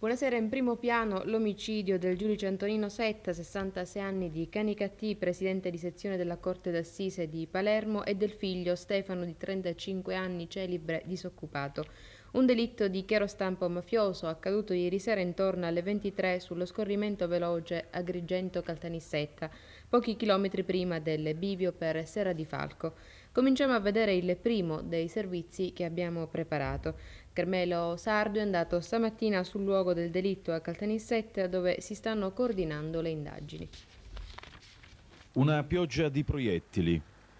Buonasera, in primo piano l'omicidio del giudice Antonino Setta, 66 anni, di Canicattì, presidente di sezione della Corte d'Assise di Palermo, e del figlio Stefano, di 35 anni, celibre, disoccupato. Un delitto di chiaro stampo mafioso accaduto ieri sera intorno alle 23 sullo scorrimento veloce Agrigento-Caltanissetta, pochi chilometri prima del bivio per Serra di Falco. Cominciamo a vedere il primo dei servizi che abbiamo preparato. Carmelo Sardo è andato stamattina sul luogo del delitto a Caltanissetta, dove si stanno coordinando le indagini. Una pioggia di proiettili,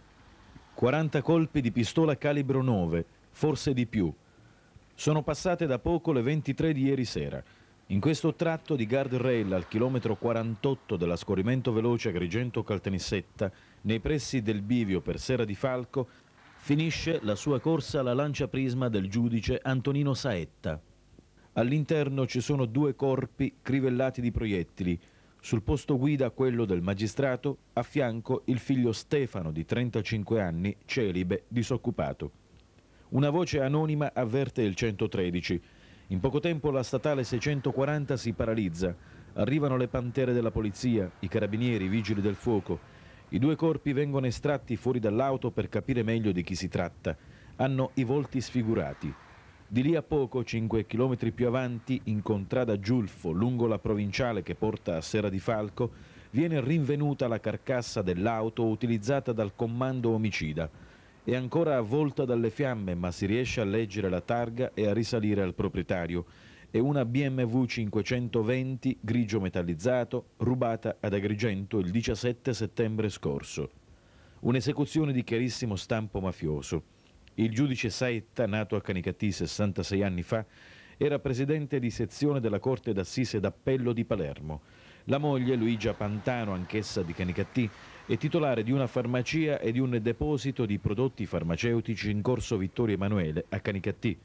40 colpi di pistola calibro 9, forse di più. Sono passate da poco le 23 di ieri sera. In questo tratto di guardrail al chilometro 48 della scorrimento veloce Agrigento-Caltanissetta, nei pressi del bivio per Serra di Falco, finisce la sua corsa alla lanciaprisma del giudice Antonino Saetta. All'interno ci sono 2 corpi crivellati di proiettili. Sul posto guida quello del magistrato, a fianco il figlio Stefano, di 35 anni, celibe, disoccupato. Una voce anonima avverte il 113. In poco tempo la statale 640 si paralizza. Arrivano le pantere della polizia, i carabinieri, i vigili del fuoco. I 2 corpi vengono estratti fuori dall'auto per capire meglio di chi si tratta. Hanno i volti sfigurati. Di lì a poco, 5 chilometri più avanti, in contrada Giulfo, lungo la provinciale che porta a Serra di Falco, viene rinvenuta la carcassa dell'auto utilizzata dal comando omicida. È ancora avvolta dalle fiamme, ma si riesce a leggere la targa e a risalire al proprietario. È una BMW 520 grigio metallizzato, rubata ad Agrigento il 17 settembre scorso. Un'esecuzione di chiarissimo stampo mafioso. Il giudice Saetta, nato a Canicattì 66 anni fa, era presidente di sezione della Corte d'Assise d'Appello di Palermo. La moglie, Luigia Pantano, anch'essa di Canicattì, è titolare di una farmacia e di un deposito di prodotti farmaceutici in corso Vittorio Emanuele a Canicattì.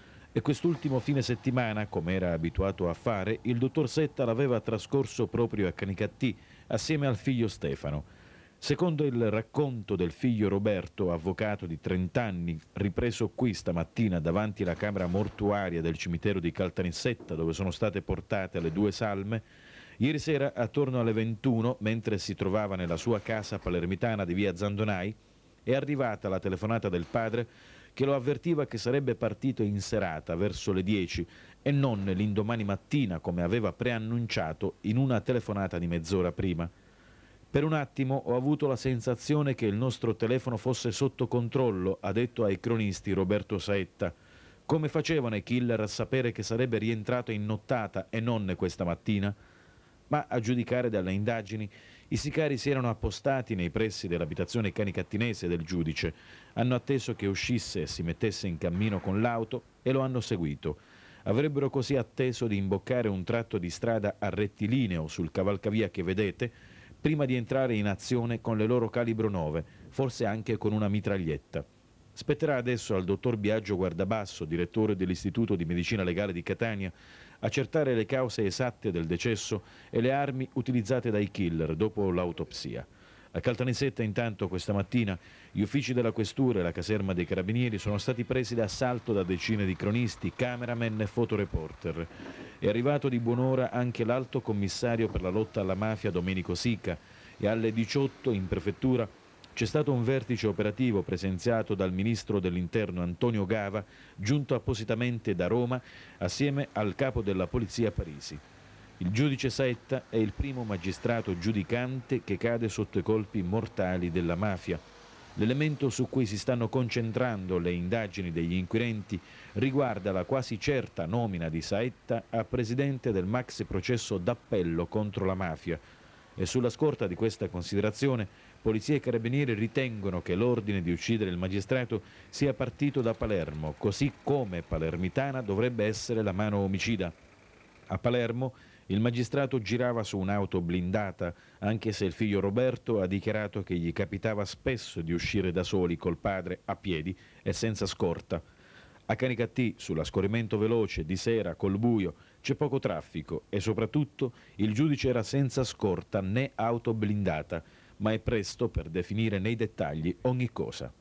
E quest'ultimo fine settimana, come era abituato a fare, il dottor Setta l'aveva trascorso proprio a Canicattì assieme al figlio Stefano. Secondo il racconto del figlio Roberto, avvocato di 30 anni, ripreso qui stamattina davanti alla camera mortuaria del cimitero di Caltanissetta, dove sono state portate le 2 salme, ieri sera attorno alle 21, mentre si trovava nella sua casa palermitana di via Zandonai, è arrivata la telefonata del padre che lo avvertiva che sarebbe partito in serata verso le 10 e non l'indomani mattina come aveva preannunciato in una telefonata di mezz'ora prima. Per un attimo ho avuto la sensazione che il nostro telefono fosse sotto controllo, ha detto ai cronisti Roberto Saetta. Come facevano i killer a sapere che sarebbe rientrato in nottata e non questa mattina? Ma a giudicare dalle indagini, i sicari si erano appostati nei pressi dell'abitazione canicattinese del giudice, hanno atteso che uscisse e si mettesse in cammino con l'auto e lo hanno seguito. Avrebbero così atteso di imboccare un tratto di strada a rettilineo sul cavalcavia che vedete, prima di entrare in azione con le loro calibro 9, forse anche con una mitraglietta. Spetterà adesso al dottor Biagio Guardabasso, direttore dell'Istituto di Medicina Legale di Catania, accertare le cause esatte del decesso e le armi utilizzate dai killer dopo l'autopsia. A Caltanissetta intanto questa mattina gli uffici della questura e la caserma dei carabinieri sono stati presi d'assalto da decine di cronisti, cameraman e fotoreporter. È arrivato di buon'ora anche l'alto commissario per la lotta alla mafia Domenico Sica e alle 18 in prefettura c'è stato un vertice operativo presenziato dal ministro dell'Interno Antonio Gava, giunto appositamente da Roma assieme al capo della polizia Parisi. Il giudice Saetta è il primo magistrato giudicante che cade sotto i colpi mortali della mafia. L'elemento su cui si stanno concentrando le indagini degli inquirenti riguarda la quasi certa nomina di Saetta a presidente del maxi processo d'appello contro la mafia. E sulla scorta di questa considerazione, polizia e carabinieri ritengono che l'ordine di uccidere il magistrato sia partito da Palermo, così come palermitana dovrebbe essere la mano omicida. A Palermo il magistrato girava su un'auto blindata, anche se il figlio Roberto ha dichiarato che gli capitava spesso di uscire da soli col padre a piedi e senza scorta. A Canicattì, sulla scorrimento veloce, di sera, col buio, c'è poco traffico e soprattutto il giudice era senza scorta né auto blindata, ma è presto per definire nei dettagli ogni cosa.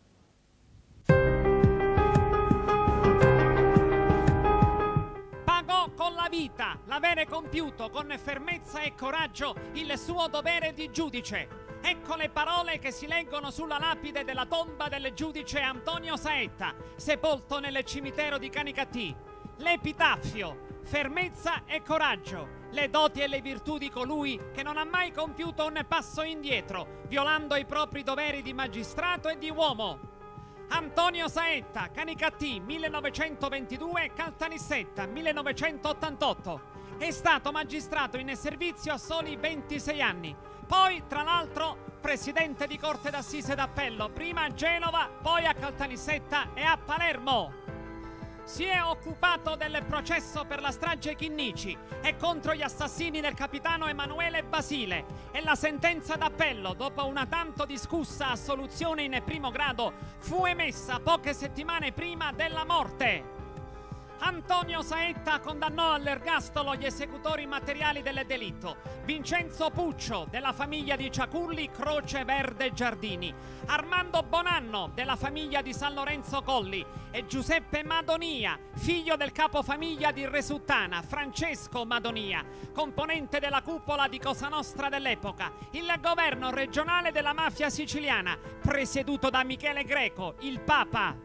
Pagò con alla vita l'avere compiuto con fermezza e coraggio il suo dovere di giudice. Ecco le parole che si leggono sulla lapide della tomba del giudice Antonio Saetta, sepolto nel cimitero di Canicattì. L'epitaffio: fermezza e coraggio, le doti e le virtù di colui che non ha mai compiuto un passo indietro, violando i propri doveri di magistrato e di uomo. Antonio Saetta, Canicattì 1922, Caltanissetta 1988. È stato magistrato in servizio a soli 26 anni. Poi, tra l'altro, presidente di Corte d'Assise d'Appello, prima a Genova, poi a Caltanissetta e a Palermo. Si è occupato del processo per la strage Chinnici e contro gli assassini del capitano Emanuele Basile, e la sentenza d'appello, dopo una tanto discussa assoluzione in primo grado, fu emessa poche settimane prima della morte. Antonio Saetta condannò all'ergastolo gli esecutori materiali del delitto: Vincenzo Puccio, della famiglia di Ciaculli, Croce Verde Giardini, Armando Bonanno, della famiglia di San Lorenzo Colli, e Giuseppe Madonia, figlio del capofamiglia di Resuttana, Francesco Madonia, componente della cupola di Cosa Nostra dell'epoca, il governo regionale della mafia siciliana, presieduto da Michele Greco, il Papa.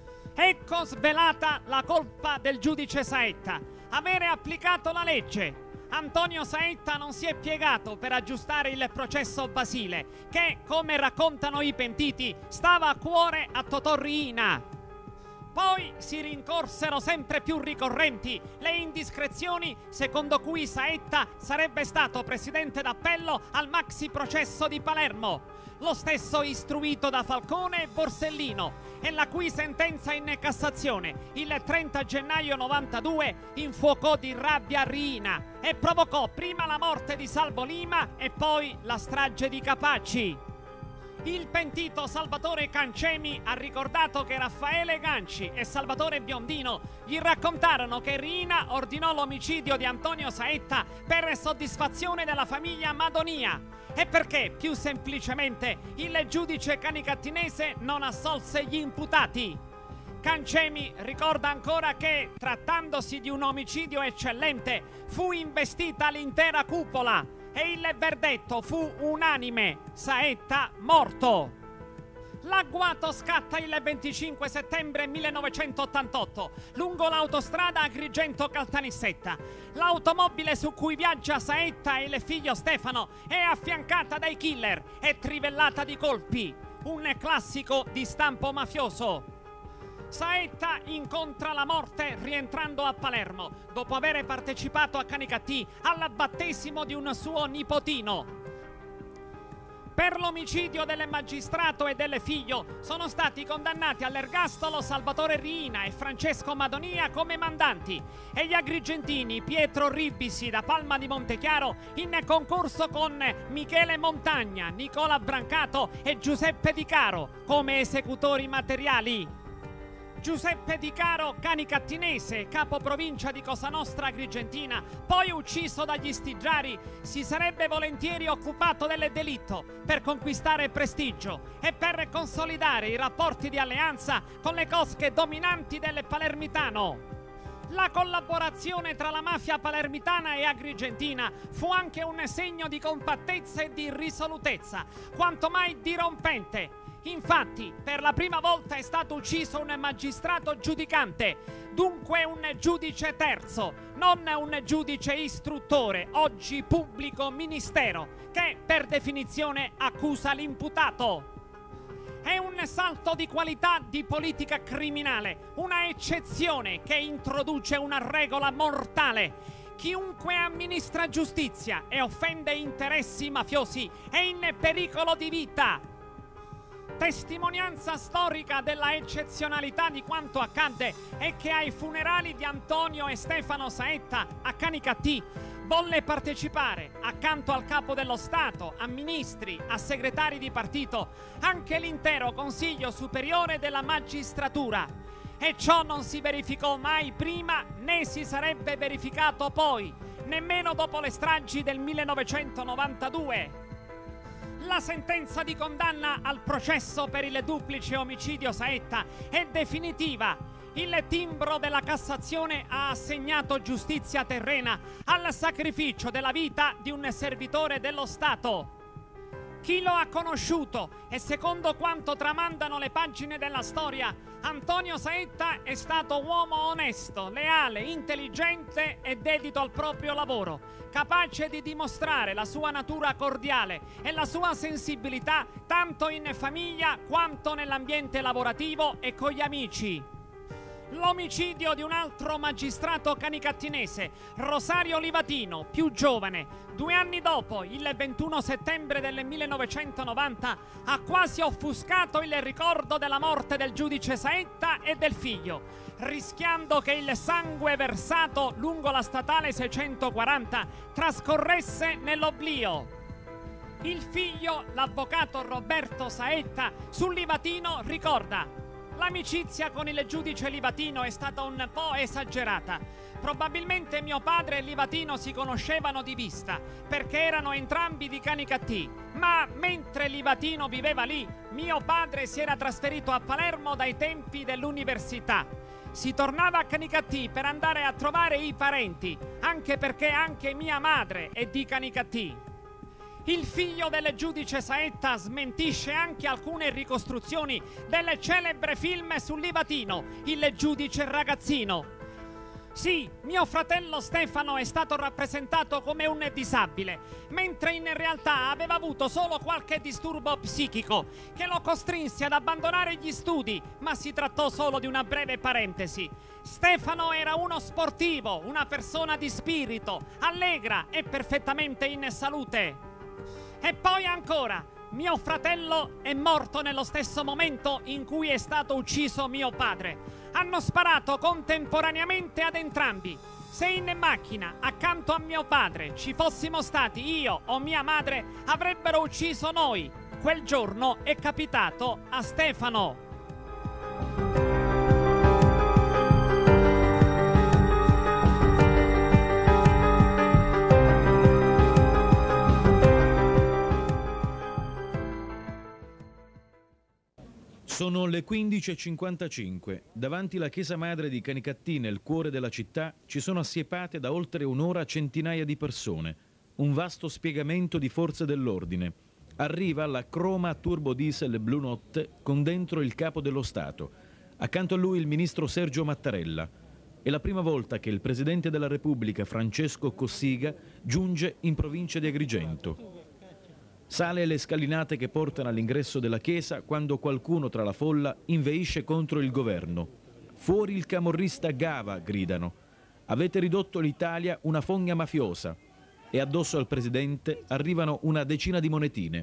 Ecco svelata la colpa del giudice Saetta: avere applicato la legge. Antonio Saetta non si è piegato per aggiustare il processo Basile, che, come raccontano i pentiti, stava a cuore a Totò Riina. Poi si rincorsero sempre più ricorrenti le indiscrezioni secondo cui Saetta sarebbe stato presidente d'appello al maxi processo di Palermo, lo stesso istruito da Falcone e Borsellino, e la cui sentenza in Cassazione il 30 gennaio 92 infuocò di rabbia Riina e provocò prima la morte di Salvo Lima e poi la strage di Capaci. Il pentito Salvatore Cancemi ha ricordato che Raffaele Ganci e Salvatore Biondino gli raccontarono che Riina ordinò l'omicidio di Antonio Saetta per soddisfazione della famiglia Madonia, e perché, più semplicemente, il giudice canicattinese non assolse gli imputati. Cancemi ricorda ancora che, trattandosi di un omicidio eccellente, fu investita l'intera cupola e il verdetto fu unanime: Saetta morto. L'agguato scatta il 25 settembre 1988 lungo l'autostrada Agrigento-Caltanissetta. L'automobile su cui viaggia Saetta e il figlio Stefano è affiancata dai killer e trivellata di colpi, un classico di stampo mafioso. Saetta incontra la morte rientrando a Palermo, dopo aver partecipato a Canicattì al battesimo di un suo nipotino. Per l'omicidio del magistrato e del figlio sono stati condannati all'ergastolo Salvatore Riina e Francesco Madonia come mandanti, e gli agrigentini Pietro Ribisi da Palma di Montechiaro in concorso con Michele Montagna, Nicola Brancato e Giuseppe Di Caro come esecutori materiali. Giuseppe Di Caro, canicattinese, capo provincia di Cosa Nostra Agrigentina, poi ucciso dagli Stigiari, si sarebbe volentieri occupato del delitto per conquistare prestigio e per consolidare i rapporti di alleanza con le cosche dominanti del palermitano. La collaborazione tra la mafia palermitana e agrigentina fu anche un segno di compattezza e di risolutezza, quanto mai dirompente. Infatti, per la prima volta è stato ucciso un magistrato giudicante, dunque un giudice terzo, non un giudice istruttore, oggi pubblico ministero, che per definizione accusa l'imputato. È un salto di qualità di politica criminale, una eccezione che introduce una regola mortale. Chiunque amministra giustizia e offende interessi mafiosi è in pericolo di vita. Testimonianza storica della eccezionalità di quanto accadde è che ai funerali di Antonio e Stefano Saetta a Canicattì volle partecipare, accanto al capo dello Stato, a ministri, a segretari di partito, anche l'intero Consiglio Superiore della Magistratura. E ciò non si verificò mai prima, né si sarebbe verificato poi, nemmeno dopo le stragi del 1992. La sentenza di condanna al processo per il duplice omicidio Saetta è definitiva. il timbro della Cassazione ha assegnato giustizia terrena al sacrificio della vita di un servitore dello Stato. Chi lo ha conosciuto e secondo quanto tramandano le pagine della storia, Antonio Saetta è stato uomo onesto, leale, intelligente e dedito al proprio lavoro, capace di dimostrare la sua natura cordiale e la sua sensibilità tanto in famiglia quanto nell'ambiente lavorativo e con gli amici. L'omicidio di un altro magistrato canicattinese, Rosario Livatino, più giovane, 2 anni dopo, il 21 settembre del 1990, ha quasi offuscato il ricordo della morte del giudice Saetta e del figlio, rischiando che il sangue versato lungo la statale 640 trascorresse nell'oblio. Il figlio, l'avvocato Roberto Saetta, sul Livatino ricorda: l'amicizia con il giudice Livatino è stata un po' esagerata. Probabilmente mio padre e Livatino si conoscevano di vista, perché erano entrambi di Canicattì. Ma mentre Livatino viveva lì, mio padre si era trasferito a Palermo dai tempi dell'università. Si tornava a Canicattì per andare a trovare i parenti, anche perché anche mia madre è di Canicattì. Il figlio del giudice Saetta smentisce anche alcune ricostruzioni del celebre film sul Livatino, Il giudice ragazzino. Sì, mio fratello Stefano è stato rappresentato come un disabile, mentre in realtà aveva avuto solo qualche disturbo psichico che lo costrinse ad abbandonare gli studi, ma si trattò solo di una breve parentesi. Stefano era uno sportivo, una persona di spirito, allegra e perfettamente in salute. E poi ancora, mio fratello è morto nello stesso momento in cui è stato ucciso mio padre. Hanno sparato contemporaneamente ad entrambi. Se in macchina, accanto a mio padre, ci fossimo stati io o mia madre, avrebbero ucciso noi. Quel giorno è capitato a Stefano. Sono le 15:55. Davanti la chiesa madre di Canicattì, nel cuore della città, ci sono assiepate da oltre un'ora centinaia di persone. Un vasto spiegamento di forze dell'ordine. Arriva la Croma Turbo Diesel Blu Notte con dentro il capo dello Stato. Accanto a lui il ministro Sergio Mattarella. È la prima volta che il presidente della Repubblica, Francesco Cossiga, giunge in provincia di Agrigento. Sale le scalinate che portano all'ingresso della chiesa quando qualcuno tra la folla inveisce contro il governo. Fuori il camorrista Gava, gridano. Avete ridotto l'Italia una fogna mafiosa. E addosso al presidente arrivano una decina di monetine.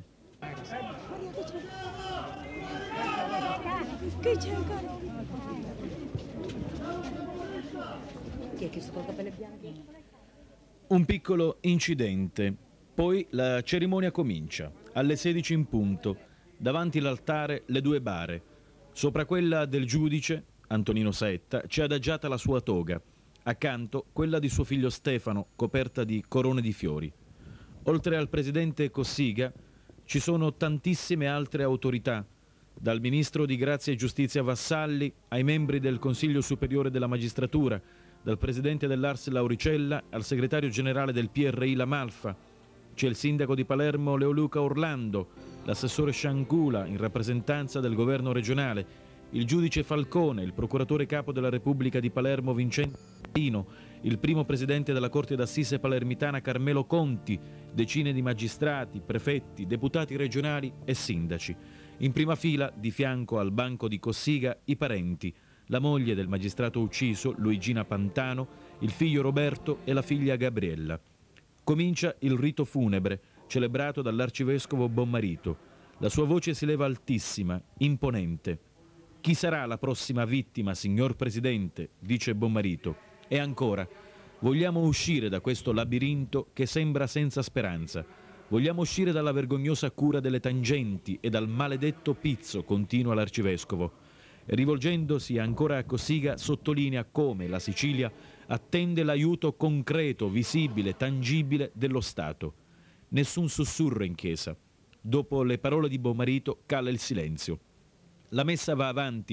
Un piccolo incidente. Poi la cerimonia comincia, alle 16 in punto, davanti l'altare le 2 bare. Sopra quella del giudice, Antonino Saetta, c'è adagiata la sua toga, accanto quella di suo figlio Stefano, coperta di corone di fiori. Oltre al presidente Cossiga ci sono tantissime altre autorità, dal ministro di Grazia e Giustizia Vassalli ai membri del Consiglio Superiore della Magistratura, dal presidente dell'Ars Lauricella al segretario generale del PRI La Malfa. C'è il sindaco di Palermo Leoluca Orlando, l'assessore Sciancula in rappresentanza del governo regionale, il giudice Falcone, il procuratore capo della Repubblica di Palermo Vincenzo Pino, il primo presidente della Corte d'Assise palermitana Carmelo Conti, decine di magistrati, prefetti, deputati regionali e sindaci. In prima fila, di fianco al banco di Cossiga, i parenti, la moglie del magistrato ucciso, Luigina Pantano, il figlio Roberto e la figlia Gabriella. Comincia il rito funebre, celebrato dall'arcivescovo Bommarito. La sua voce si leva altissima, imponente. Chi sarà la prossima vittima, signor Presidente? Dice Bommarito. E ancora, vogliamo uscire da questo labirinto che sembra senza speranza. Vogliamo uscire dalla vergognosa cura delle tangenti e dal maledetto pizzo, continua l'arcivescovo. E rivolgendosi ancora a Cossiga, sottolinea come la Sicilia attende l'aiuto concreto, visibile, tangibile dello Stato. Nessun sussurro in chiesa. Dopo le parole di Bommarito cala il silenzio. La messa va avanti,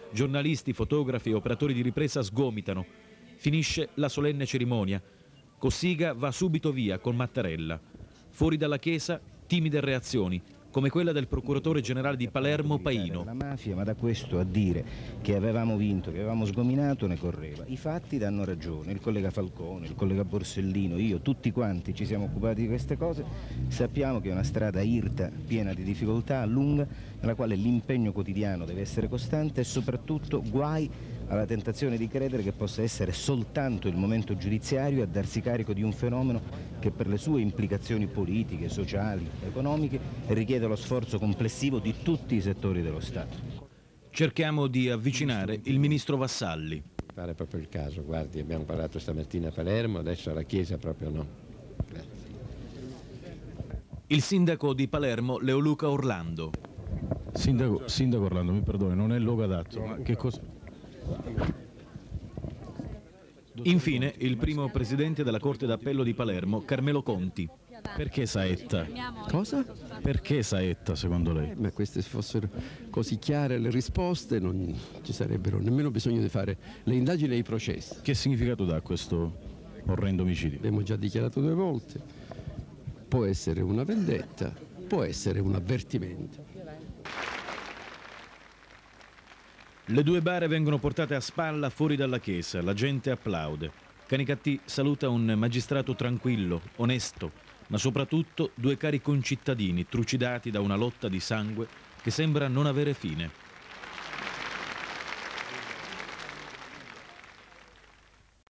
Giornalisti, fotografi e operatori di ripresa sgomitano. Finisce la solenne cerimonia. Cossiga va subito via con Mattarella. Fuori dalla chiesa, timide reazioni, come quella del procuratore generale di Palermo Paino. La mafia, ma da questo a dire che avevamo vinto, che avevamo sgominato, ne correva. I fatti danno ragione, il collega Falcone, il collega Borsellino, io, tutti quanti ci siamo occupati di queste cose, sappiamo che è una strada irta, piena di difficoltà, lunga, nella quale l'impegno quotidiano deve essere costante e soprattutto guai alla tentazione di credere che possa essere soltanto il momento giudiziario a darsi carico di un fenomeno che per le sue implicazioni politiche, sociali, economiche richiede lo sforzo complessivo di tutti i settori dello Stato. Cerchiamo di avvicinare il ministro Vassalli. Pare proprio il caso, guardi, abbiamo parlato stamattina a Palermo, adesso alla Chiesa proprio no. Grazie. Il sindaco di Palermo, Leoluca Orlando. Sindaco Orlando, mi perdoni, non è il luogo adatto, ma che cosa... Infine, il primo presidente della Corte d'Appello di Palermo, Carmelo Conti. Perché Saetta? Cosa? Perché Saetta, secondo lei? Ma queste fossero così chiare le risposte, non ci sarebbero nemmeno bisogno di fare le indagini e i processi. Che significato dà questo orrendo omicidio? Abbiamo già dichiarato 2 volte. Può essere una vendetta, può essere un avvertimento. Le 2 bare vengono portate a spalla fuori dalla chiesa, la gente applaude. Canicattì saluta un magistrato tranquillo, onesto, ma soprattutto 2 cari concittadini trucidati da una lotta di sangue che sembra non avere fine.